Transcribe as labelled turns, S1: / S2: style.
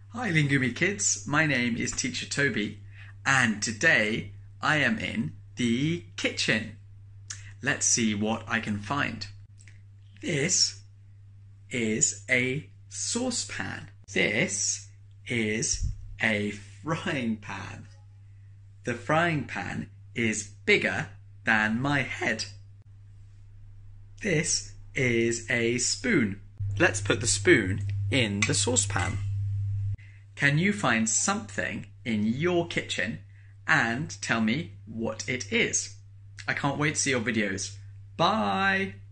S1: Hi Lingumi kids, my name is Teacher Toby and today I am in the kitchen. Let's see what I can find. This is a saucepan. This is a frying pan. The frying pan is bigger than my head. This is a spoon. Let's put the spoon in the saucepan. Can you find something in your kitchen and tell me what it is? I can't wait to see your videos. Bye!